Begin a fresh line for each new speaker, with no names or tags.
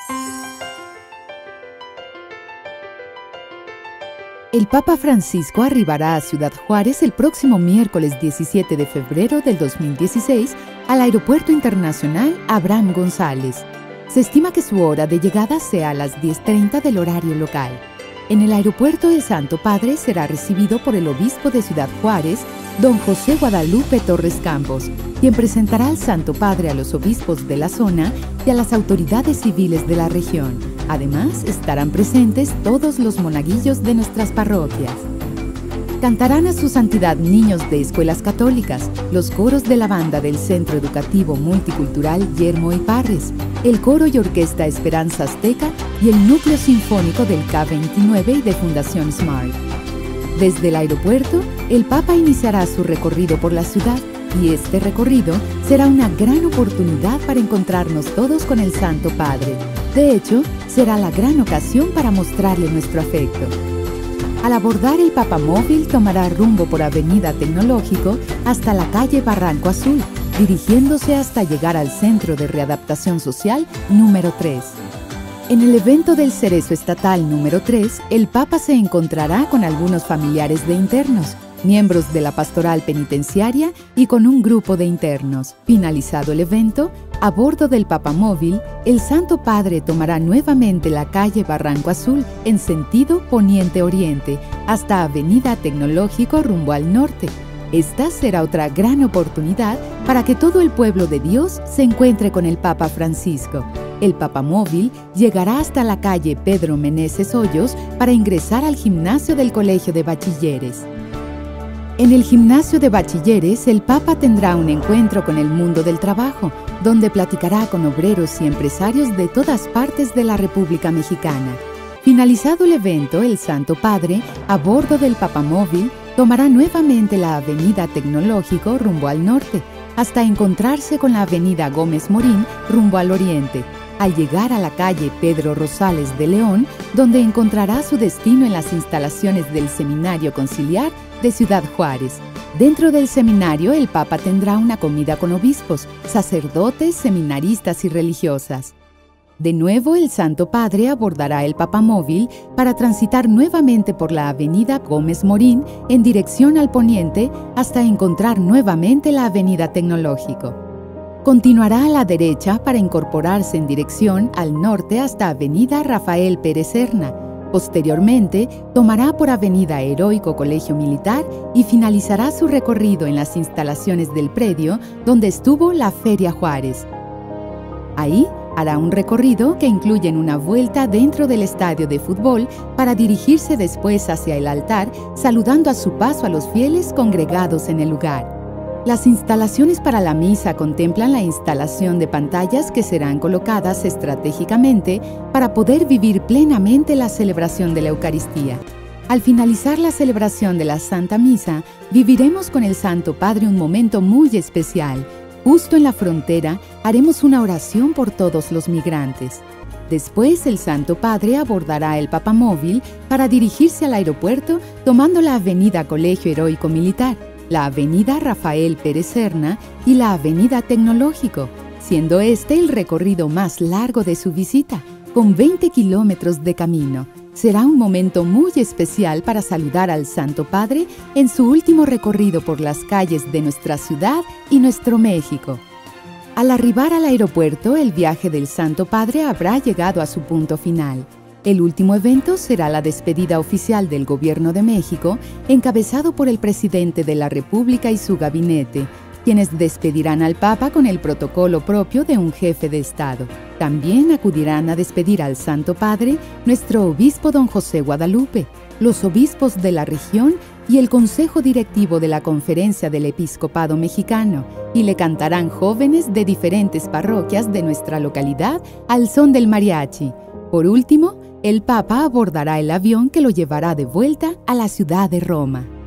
El Papa Francisco arribará a Ciudad Juárez el próximo miércoles 17 de febrero del 2016 al Aeropuerto Internacional Abraham González. Se estima que su hora de llegada sea a las 10:30 del horario local. En el aeropuerto, el Santo Padre será recibido por el obispo de Ciudad Juárez, don José Guadalupe Torres Campos, quien presentará al Santo Padre a los obispos de la zona y a las autoridades civiles de la región. Además, estarán presentes todos los monaguillos de nuestras parroquias. Cantarán a su santidad niños de escuelas católicas, los coros de la banda del Centro Educativo Multicultural Yermo y Parres, el coro y orquesta Esperanza Azteca y el núcleo sinfónico del K29 y de Fundación Smart. Desde el aeropuerto, el Papa iniciará su recorrido por la ciudad y este recorrido será una gran oportunidad para encontrarnos todos con el Santo Padre. De hecho, será la gran ocasión para mostrarle nuestro afecto. Al abordar el Papamóvil, tomará rumbo por Avenida Tecnológico hasta la calle Barranco Azul, dirigiéndose hasta llegar al Centro de Readaptación Social número 3. En el evento del Cerezo Estatal número 3, el Papa se encontrará con algunos familiares de internos, miembros de la pastoral penitenciaria y con un grupo de internos. Finalizado el evento, a bordo del Papamóvil, el Santo Padre tomará nuevamente la calle Barranco Azul en sentido poniente-oriente hasta Avenida Tecnológico rumbo al norte. Esta será otra gran oportunidad para que todo el pueblo de Dios se encuentre con el Papa Francisco. El Papamóvil llegará hasta la calle Pedro Meneses Hoyos para ingresar al gimnasio del Colegio de Bachilleres. En el gimnasio de Bachilleres, el Papa tendrá un encuentro con el mundo del trabajo, donde platicará con obreros y empresarios de todas partes de la República Mexicana. Finalizado el evento, el Santo Padre, a bordo del Papamóvil, tomará nuevamente la Avenida Tecnológico rumbo al norte, hasta encontrarse con la Avenida Gómez Morín rumbo al oriente, al llegar a la calle Pedro Rosales de León, donde encontrará su destino en las instalaciones del Seminario Conciliar de Ciudad Juárez. Dentro del seminario, el Papa tendrá una comida con obispos, sacerdotes, seminaristas y religiosas. De nuevo, el Santo Padre abordará el Papamóvil para transitar nuevamente por la Avenida Gómez Morín en dirección al poniente hasta encontrar nuevamente la Avenida Tecnológico. Continuará a la derecha para incorporarse en dirección al norte hasta Avenida Rafael Pérez Serna. Posteriormente, tomará por Avenida Heroico Colegio Militar y finalizará su recorrido en las instalaciones del predio donde estuvo la Feria Juárez. Ahí hará un recorrido que incluye una vuelta dentro del estadio de fútbol para dirigirse después hacia el altar, saludando a su paso a los fieles congregados en el lugar. Las instalaciones para la misa contemplan la instalación de pantallas que serán colocadas estratégicamente para poder vivir plenamente la celebración de la Eucaristía. Al finalizar la celebración de la Santa Misa, viviremos con el Santo Padre un momento muy especial. Justo en la frontera, haremos una oración por todos los migrantes. Después, el Santo Padre abordará el Papamóvil para dirigirse al aeropuerto tomando la Avenida Colegio Heroico Militar, la Avenida Rafael Pérez Serna y la Avenida Tecnológico, siendo este el recorrido más largo de su visita, con 20 kilómetros de camino. Será un momento muy especial para saludar al Santo Padre en su último recorrido por las calles de nuestra ciudad y nuestro México. Al arribar al aeropuerto, el viaje del Santo Padre habrá llegado a su punto final. El último evento será la despedida oficial del Gobierno de México, encabezado por el presidente de la República y su gabinete, quienes despedirán al Papa con el protocolo propio de un jefe de Estado. También acudirán a despedir al Santo Padre nuestro obispo don José Guadalupe, los obispos de la región y el Consejo Directivo de la Conferencia del Episcopado Mexicano, y le cantarán jóvenes de diferentes parroquias de nuestra localidad al son del mariachi. Por último, el Papa abordará el avión que lo llevará de vuelta a la ciudad de Roma.